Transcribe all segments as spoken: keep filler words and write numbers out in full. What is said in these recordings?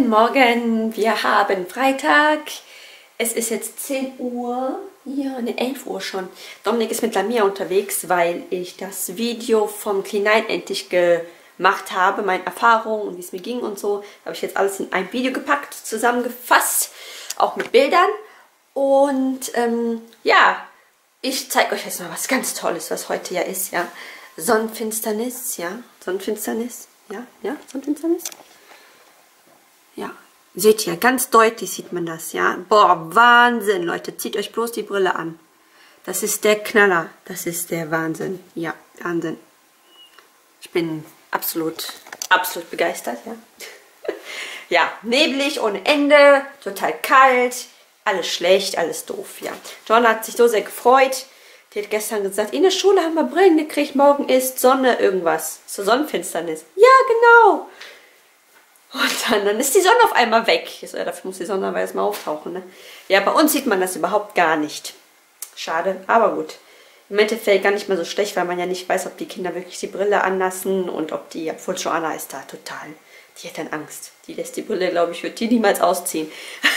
Guten Morgen, wir haben Freitag. Es ist jetzt zehn Uhr, ja, ne, elf Uhr schon. Dominik ist mit Lamia unterwegs, weil ich das Video vom Kleinen endlich gemacht habe, meine Erfahrungen und wie es mir ging und so. Habe ich jetzt alles in ein Video gepackt, zusammengefasst, auch mit Bildern. Und ähm, ja, ich zeige euch jetzt mal was ganz Tolles, was heute ja ist, ja. Sonnenfinsternis, ja, Sonnenfinsternis, ja, ja, Sonnenfinsternis. Ja, seht ihr, ganz deutlich sieht man das, ja. Boah, Wahnsinn, Leute, zieht euch bloß die Brille an. Das ist der Knaller, das ist der Wahnsinn, ja, Wahnsinn. Ich bin absolut, absolut begeistert, ja. Ja, neblig ohne Ende, total kalt, alles schlecht, alles doof, ja. John hat sich so sehr gefreut. Die hat gestern gesagt, in der Schule haben wir Brillen gekriegt, morgen ist Sonne irgendwas. Zur Sonnenfinsternis. Ja, genau. Und dann, dann ist die Sonne auf einmal weg. So, ja, dafür muss die Sonne aber erstmal auftauchen. Ne? Ja, bei uns sieht man das überhaupt gar nicht. Schade, aber gut. Im Endeffekt gar nicht mal so schlecht, weil man ja nicht weiß, ob die Kinder wirklich die Brille anlassen und ob die, obwohl Joanna ist da total. Die hat dann Angst. Die lässt die Brille, glaube ich, wird die niemals ausziehen.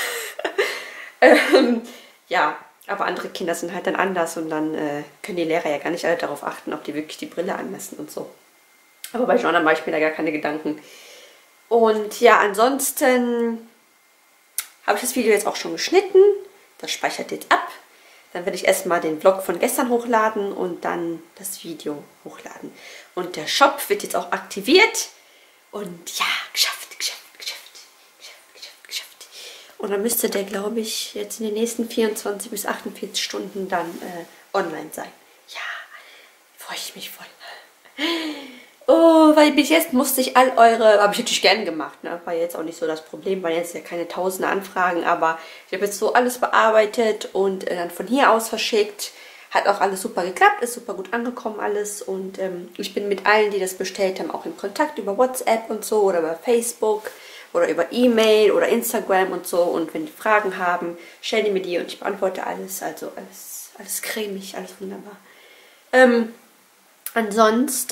ähm, ja, aber andere Kinder sind halt dann anders und dann äh, können die Lehrer ja gar nicht alle darauf achten, ob die wirklich die Brille anlassen und so. Aber bei Joanna mache ich mir da gar keine Gedanken. Und ja, ansonsten habe ich das Video jetzt auch schon geschnitten. Das speichert jetzt ab. Dann werde ich erstmal den Vlog von gestern hochladen und dann das Video hochladen. Und der Shop wird jetzt auch aktiviert. Und ja, geschafft, geschafft, geschafft, geschafft, geschafft, geschafft. Und dann müsste der, glaube ich, jetzt in den nächsten vierundzwanzig bis achtundvierzig Stunden dann äh, online sein. Ja, freue ich mich voll. Oh, weil bis jetzt musste ich all eure, habe ich natürlich gerne gemacht, ne? War jetzt auch nicht so das Problem, weil jetzt ja keine tausende Anfragen, aber ich habe jetzt so alles bearbeitet und äh, dann von hier aus verschickt. Hat auch alles super geklappt, ist super gut angekommen alles und ähm, ich bin mit allen, die das bestellt haben, auch in Kontakt über WhatsApp und so oder über Facebook oder über E-Mail oder Instagram und so und wenn die Fragen haben, stellen die mir die und ich beantworte alles, also alles, alles cremig, alles wunderbar. Ähm, Ansonsten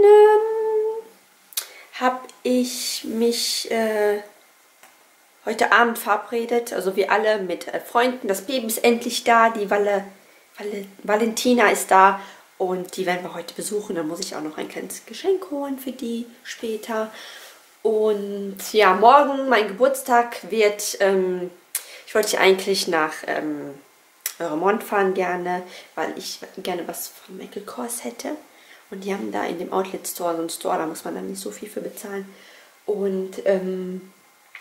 ähm, habe ich mich äh, heute Abend verabredet, also wir alle mit äh, Freunden. Das Baby ist endlich da, die Valle, Valle, Valentina ist da und die werden wir heute besuchen. Dann muss ich auch noch ein kleines Geschenk holen für die später. Und ja, morgen, mein Geburtstag, wird, ähm, ich wollte eigentlich nach ähm, Remont fahren gerne, weil ich gerne was von Michael Kors hätte. Und die haben da in dem Outlet Store so einen Store, da muss man dann nicht so viel für bezahlen. Und ähm,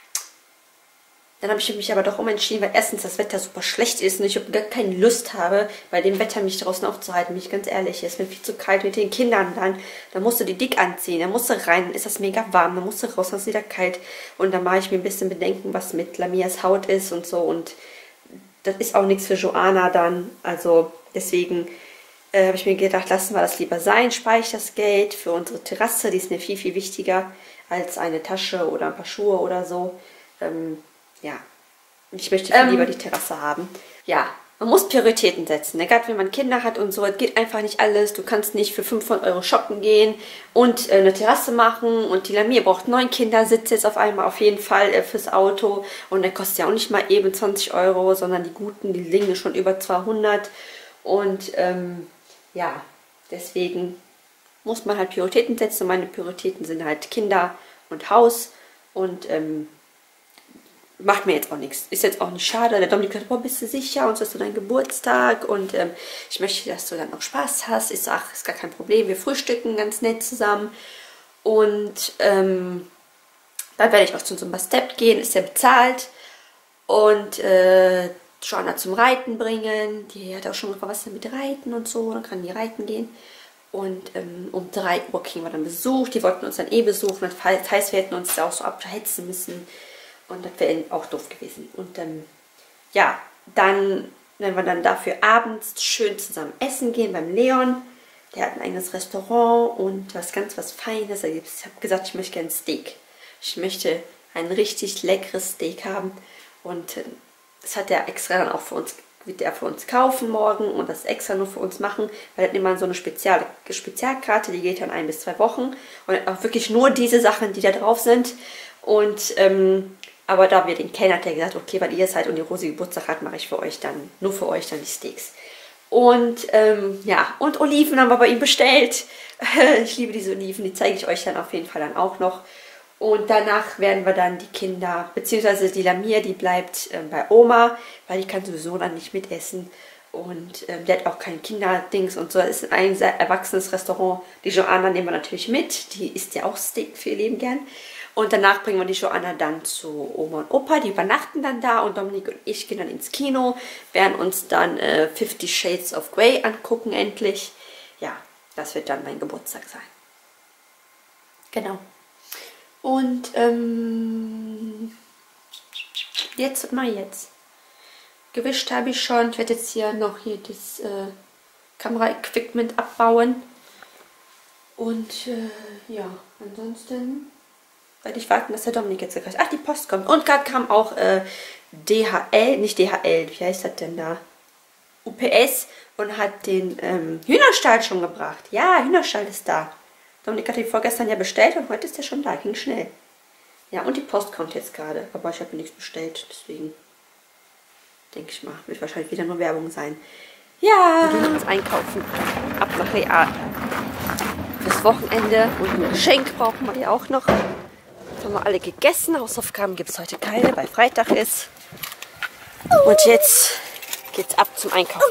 dann habe ich mich aber doch umentschieden, weil erstens das Wetter super schlecht ist und ich gar keine Lust habe, bei dem Wetter mich draußen aufzuhalten, bin ich ganz ehrlich. Es ist mir viel zu kalt mit den Kindern dann. Dann musst du die dick anziehen, dann musst du rein, dann ist das mega warm, dann musst du raus, dann ist wieder kalt. Und dann mache ich mir ein bisschen Bedenken, was mit Lamias Haut ist und so. Und das ist auch nichts für Joanna dann. Also deswegen Äh, habe ich mir gedacht, lassen wir das lieber sein, spare ich das Geld für unsere Terrasse, die ist mir viel, viel wichtiger als eine Tasche oder ein paar Schuhe oder so. Ähm, ja, ich möchte viel ähm, lieber die Terrasse haben. Ja, man muss Prioritäten setzen, ne? Gerade wenn man Kinder hat und so, es geht einfach nicht alles. Du kannst nicht für fünfhundert Euro shoppen gehen und äh, eine Terrasse machen und die Lamia braucht neun Kindersitze jetzt auf einmal auf jeden Fall äh, fürs Auto und der kostet ja auch nicht mal eben zwanzig Euro, sondern die guten, die liegen schon über zweihundert und ähm, ja, deswegen muss man halt Prioritäten setzen. Meine Prioritäten sind halt Kinder und Haus. Und ähm, macht mir jetzt auch nichts. Ist jetzt auch nicht schade. Der Dominik sagt, boah, bist du sicher? Und so ist so dein Geburtstag. Und ähm, ich möchte, dass du dann auch Spaß hast. Ich sage, ist gar kein Problem. Wir frühstücken ganz nett zusammen. Und ähm, dann werde ich auch zu so einem Step gehen. Ist ja bezahlt. Und äh, Joanna zum Reiten bringen. Die hat auch schon gefragt, was denn mit Reiten und so. Dann kann die reiten gehen. Und ähm, um drei Uhr kriegen wir dann Besuch. Die wollten uns dann eh besuchen. Das heißt, wir hätten uns da auch so abhetzen müssen. Und das wäre auch doof gewesen. Und ähm, ja, dann, wenn wir dann dafür abends schön zusammen essen gehen beim Leon. Der hat ein eigenes Restaurant und was ganz was Feines. Ich habe gesagt, ich möchte gerne Steak. Ich möchte ein richtig leckeres Steak haben. Und äh, das hat er extra dann auch für uns, wird er für uns kaufen morgen und das extra nur für uns machen, weil er hat immer so eine Spezial Spezialkarte, die geht dann ein bis zwei Wochen und auch wirklich nur diese Sachen, die da drauf sind. Und ähm, Aber da wir den kennen, hat er gesagt, okay, weil ihr seid und die Rosi Geburtstag hat, mache ich für euch dann, nur für euch dann die Steaks. Und ähm, ja, und Oliven haben wir bei ihm bestellt. Ich liebe diese Oliven, die zeige ich euch dann auf jeden Fall dann auch noch. Und danach werden wir dann die Kinder, beziehungsweise die Lamia, die bleibt ähm, bei Oma, weil die kann sowieso dann nicht mitessen. Und ähm, die hat auch kein Kinderdings und so. Es ist ein sehr erwachsenes Restaurant. Die Joanna nehmen wir natürlich mit. Die isst ja auch Steak für ihr Leben gern. Und danach bringen wir die Joanna dann zu Oma und Opa. Die übernachten dann da. Und Dominik und ich gehen dann ins Kino. Werden uns dann äh, Fifty Shades of Grey angucken endlich. Ja, das wird dann mein Geburtstag sein. Genau. Und ähm, jetzt, was mache ich jetzt? Gewischt habe ich schon. Ich werde jetzt hier noch hier das äh, Kamera-Equipment abbauen. Und äh, ja, ansonsten werde ich warten, dass der Dominik jetzt kriegt. Ach, die Post kommt. Und gerade kam auch äh, D H L, nicht D H L, wie heißt das denn da? U P S und hat den ähm, Hühnerstall schon gebracht. Ja, Hühnerstall ist da. Dominik hat den vorgestern ja bestellt und heute ist der schon da. Ging schnell. Ja, und die Post kommt jetzt gerade. Aber ich habe mir nichts bestellt, deswegen denke ich mal, wird wahrscheinlich wieder nur Werbung sein. Ja, wir gehen uns einkaufen. Ab nach Real. Fürs Wochenende und ein Geschenk brauchen wir ja auch noch. Haben wir alle gegessen. Hausaufgaben gibt es heute keine, weil Freitag ist. Und jetzt geht's ab zum Einkaufen.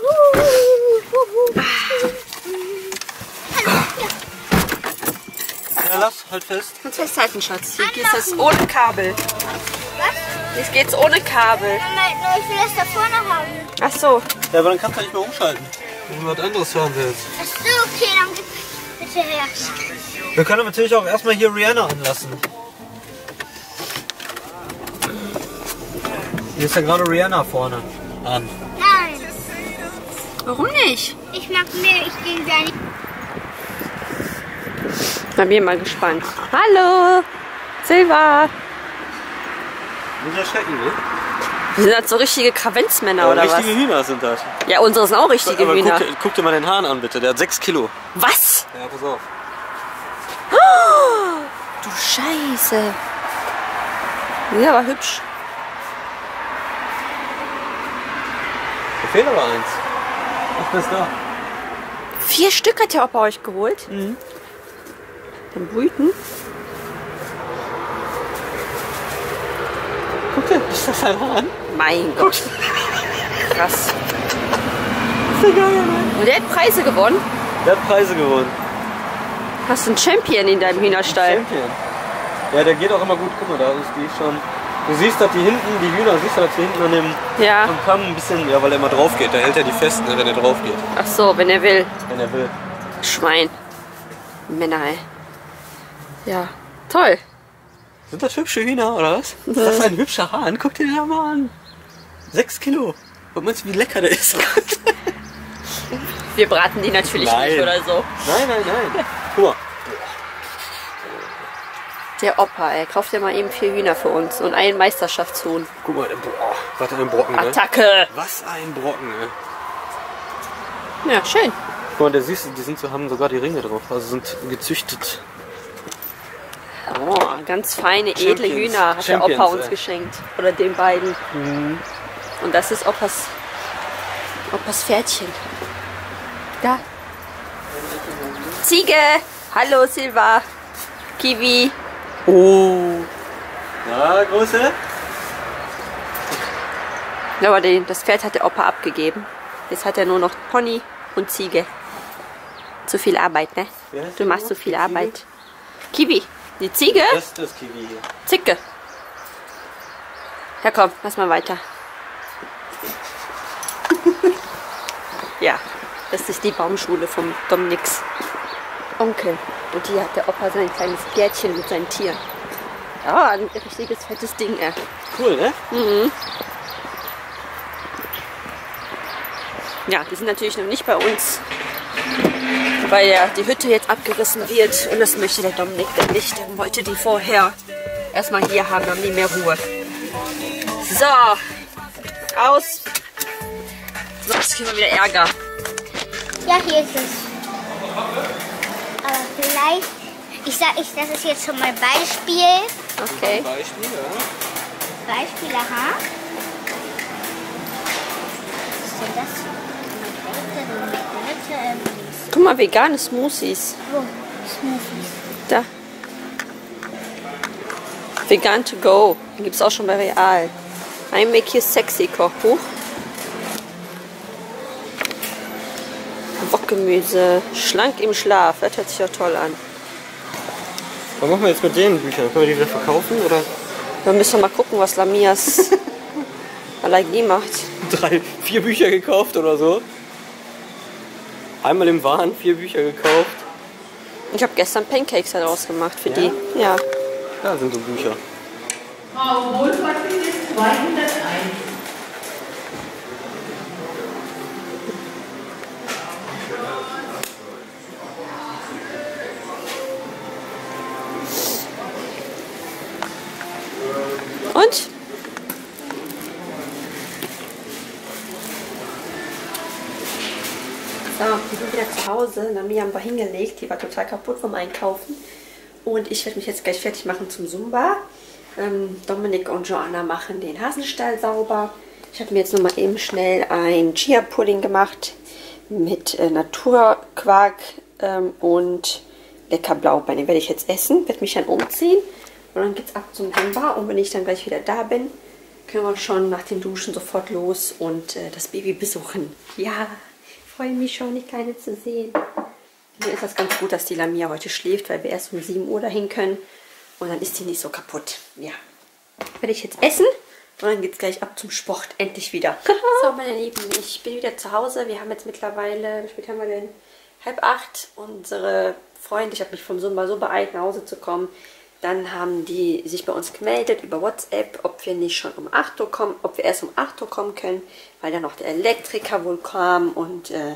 Ja, lass, halt fest. Kannst festhalten, Schatz. Hier geht es ohne Kabel. Was? Jetzt geht's ohne Kabel. Mama, ich will das da vorne haben. Ach so. Ja, aber dann kannst du nicht mehr umschalten. Wenn du was anderes hören willst. Ach so, okay, dann gib bitte her. Wir können natürlich auch erstmal hier Rihanna anlassen. Hier ist ja gerade Rihanna vorne an. Nein, Warum nicht? ich mag mehr, ich gehe gar nicht. Ich bin mal gespannt. Hallo, Silva. Nicht erschrecken, ne? Die sind halt so richtige Kravenzmänner, Aber oder richtige was? Hühner sind das. Ja, unsere sind auch richtige Aber Hühner. guck, dir- guck dir mal den Hahn an, bitte. Der hat sechs Kilo. Was? Ja, pass auf. Oh, du Scheiße. Ja, aber hübsch. Da fehlt aber eins. Ach, das ist da. Vier Stück hat der Opa euch geholt. Mhm. Dann brüten. Guck dir, ist das ein Hahn? Mein Gott. Krass. Ist der geil, ne? Und der hat Preise gewonnen. Der hat Preise gewonnen. Hast du einen Champion in deinem Hühnerstall? Champion. Ja, der geht auch immer gut. Guck mal, da ist die schon. Du siehst, dass die hinten, die Hühner, siehst du, dass die hinten an dem Ja. am Kamm ein bisschen, ja, weil er immer drauf geht. Da hält er die fest, ne, wenn er drauf geht. Ach so, wenn er will. Wenn er will. Schwein. Männer, ey. Ja, toll. Sind das hübsche Hühner, oder was? Ist das ein hübscher Hahn? Guck dir den da mal an. Sechs Kilo. Was meinst du, wie lecker der ist? Wir braten die natürlich Nein. nicht oder so. Nein, nein, nein. Guck mal. Der Opa, ey, kauft ja mal eben vier Hühner für uns und einen Meisterschaftshuhn. Guck mal, boah, was ein Brocken, ne? Attacke! Was ein Brocken, ne? Ja, schön. Guck mal, der siehst du, die sind so, haben sogar die Ringe drauf. Also sind gezüchtet. Oh, ganz feine, edle Champions. Hühner hat der Champions, Opa uns ey. geschenkt. Oder den beiden. Mhm. Und das ist Opas, Opas Pferdchen. Da. Ziege! Hallo Silva! Kiwi! Oh. Na, Große? Ja, aber den, das Pferd hat der Opa abgegeben. Jetzt hat er nur noch Pony und Ziege. Zu viel Arbeit, ne? Wer heißt Du die machst noch? so viel Die Arbeit. Kiwi! Die Ziege? Das ist das Kiwi hier. Zicke! Ja komm, lass mal weiter. Ja, das ist die Baumschule vom Dominiks Onkel. Und hier hat der Opa sein kleines Pferdchen mit seinen Tieren. Ja, ein richtiges fettes Ding, ey. Cool, ne? Mhm. Ja, die sind natürlich noch nicht bei uns, weil ja die Hütte jetzt abgerissen wird. Und das möchte der Dominik dann nicht. Der wollte die vorher erstmal hier haben, dann haben die mehr Ruhe. So, aus. Sonst kriegen wir wieder Ärger. Ja, hier ist es. Aber vielleicht, ich sag, ich, das ist jetzt schon mal Beispiel. Okay. Beispiel, ja. Beispiele, ha? Was ist denn das? Guck mal, vegane Smoothies. Wo? Smoothies. Da. Vegan to go. Den gibt es auch schon bei Real. I Make You Sexy Kochbuch. Wokgemüse. Schlank im Schlaf. Das hört sich ja toll an. Was machen wir jetzt mit den Büchern? Können wir die wieder verkaufen? Oder? Wir müssen mal gucken, was Lamias Allergie macht. Drei, vier Bücher gekauft oder so. Einmal im Wahn vier Bücher gekauft. Ich habe gestern Pancakes daraus gemacht für Ja? die. Ja. Da sind so Bücher. Frau Wohlfahrt ist zweihunderteins. Und? So, wir sind wieder zu Hause. Lamia haben wir hingelegt. Die war total kaputt vom Einkaufen. Und ich werde mich jetzt gleich fertig machen zum Zumba. Ähm, Dominik und Joanna machen den Hasenstall sauber. Ich habe mir jetzt nochmal eben schnell ein Chia-Pudding gemacht mit äh, Naturquark ähm, und lecker Blaubeeren. Den werde ich jetzt essen, werde mich dann umziehen und dann geht's ab zum Zumba. Und wenn ich dann gleich wieder da bin, können wir schon nach dem Duschen sofort los und äh, das Baby besuchen. Ja, ich freue mich schon, die Kleine zu sehen. Mir ist das ganz gut, dass die Lamia heute schläft, weil wir erst um sieben Uhr dahin können. Und dann ist sie nicht so kaputt. Ja. Werde ich jetzt essen und dann geht es gleich ab zum Sport. Endlich wieder. So, meine Lieben, ich bin wieder zu Hause. Wir haben jetzt mittlerweile, wie spät haben wir denn? Halb acht. Unsere Freunde, ich habe mich vom Zumba so beeilt, nach Hause zu kommen. Dann haben die sich bei uns gemeldet über WhatsApp, ob wir nicht schon um acht Uhr kommen, ob wir erst um acht Uhr kommen können, weil dann noch der Elektriker wohl kam. Und äh,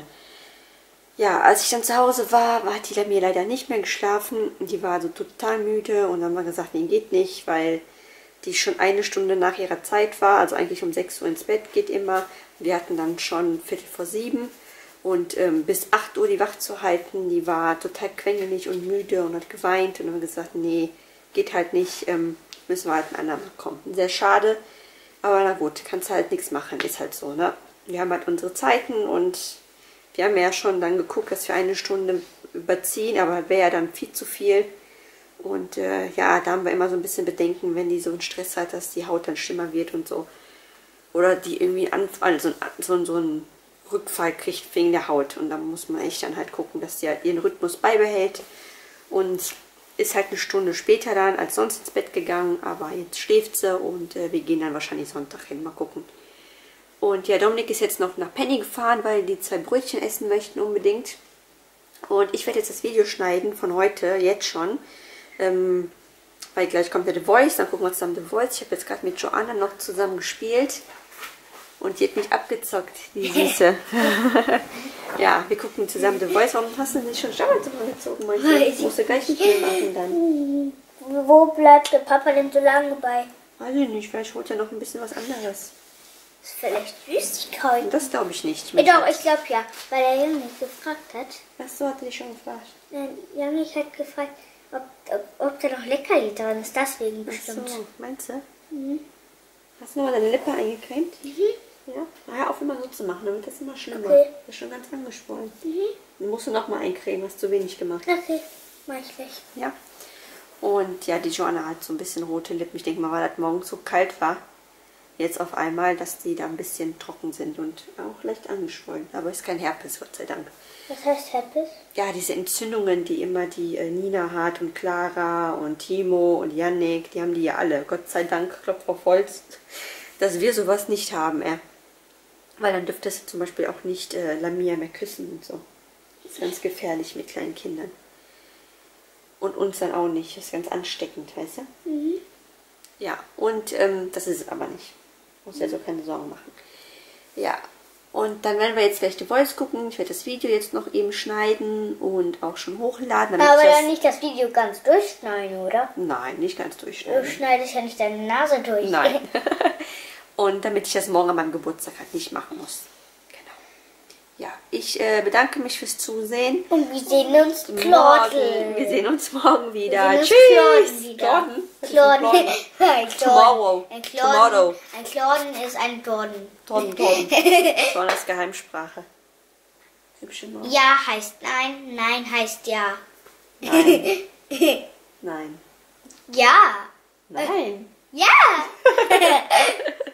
ja, als ich dann zu Hause war, hat die Lamia leider nicht mehr geschlafen. Die war so total müde und dann haben wir gesagt, nee, geht nicht, weil die schon eine Stunde nach ihrer Zeit war, also eigentlich um sechs Uhr ins Bett geht immer. Wir hatten dann schon Viertel vor sieben und ähm, bis acht Uhr die wach zu halten, die war total quengelig und müde und hat geweint und dann haben wir gesagt, nee, geht halt nicht, ähm, müssen wir halt ein andermal kommen. Sehr schade, aber na gut, kannst halt nichts machen, ist halt so, ne? Wir haben halt unsere Zeiten und wir haben ja schon dann geguckt, dass wir eine Stunde überziehen, aber wäre ja dann viel zu viel. Und äh, ja, da haben wir immer so ein bisschen Bedenken, wenn die so einen Stress hat, dass die Haut dann schlimmer wird und so. Oder die irgendwie an, also so, so einen Rückfall kriegt wegen der Haut. Und da muss man echt dann halt gucken, dass sie halt ihren Rhythmus beibehält. Und ist halt eine Stunde später dann als sonst ins Bett gegangen, aber jetzt schläft sie und äh, wir gehen dann wahrscheinlich Sonntag hin, mal gucken. Und ja, Dominik ist jetzt noch nach Penny gefahren, weil die zwei Brötchen essen möchten unbedingt. Und ich werde jetzt das Video schneiden von heute, jetzt schon. Ähm, weil gleich kommt der The Voice, dann gucken wir zusammen The Voice. Ich habe jetzt gerade mit Joanna noch zusammen gespielt. Und die hat mich abgezockt, die Süße. Ja, wir gucken zusammen The Voice. Warum hast du nicht schon Schlafanzug angezogen? Ich musst du gleich nicht mehr machen dann. Wo bleibt der Papa denn so lange bei? Weiß ich nicht, vielleicht holt er noch ein bisschen was anderes. Das ist vielleicht Süßigkeiten. Das glaube ich nicht. Ja, doch, ich glaube ja, weil der Junge mich gefragt hat. Achso, hat er dich schon gefragt. Der Junge hat gefragt, ob, ob, ob da noch Leckerli drin ist, deswegen bestimmt. Achso, meinst du? Mhm. Hast du nochmal deine Lippe eingecremt? Mhm. Ja? Na, hör auf immer so zu machen, damit das immer schlimmer. Okay. Das ist schon ganz angeschwollen. Mhm. Dann musst du nochmal eincremen, hast zu wenig gemacht. Okay, mach ich gleich. Ja. Und ja, die Joanna hat so ein bisschen rote Lippen. Ich denke mal, weil das morgen so kalt war. Jetzt auf einmal, dass die da ein bisschen trocken sind und auch leicht angeschwollen. Aber ist kein Herpes, Gott sei Dank. Was heißt Herpes? Ja, diese Entzündungen, die immer die äh, Nina hat und Clara und Timo und Yannick, die haben die ja alle. Gott sei Dank, Klopf auf Holz, dass wir sowas nicht haben, äh. Weil dann dürftest du zum Beispiel auch nicht äh, Lamia mehr küssen und so. Das ist ganz gefährlich mit kleinen Kindern. Und uns dann auch nicht. Das ist ganz ansteckend, weißt du? Mhm. Ja, und ähm, das ist es aber nicht. Muss ja so keine Sorgen machen. Ja, und dann werden wir jetzt gleich The Voice gucken. Ich werde das Video jetzt noch eben schneiden und auch schon hochladen. Aber ich das... dann nicht das Video ganz durchschneiden, oder? Nein, nicht ganz Du durchschneiden. schneidest ja nicht deine Nase durch. Nein. Und damit ich das morgen an meinem Geburtstag halt nicht machen muss. Genau. ja, ich äh, bedanke mich fürs Zusehen. Und wir sehen uns Morgen. Klordel. Wir sehen uns morgen wieder. Wir sehen uns Tschüss. Klorden wieder. Klorden? Klorden. Klorden. Ein Klorden. Tomorrow. Ein Klorden. Tomorrow. Ein Klorden ist ein Klorden. Tonnen, Tonnen. Das ist Geheimsprache. Hübsche Maus. Ja heißt nein, nein heißt ja. Nein. Nein. Ja. Nein. Ja.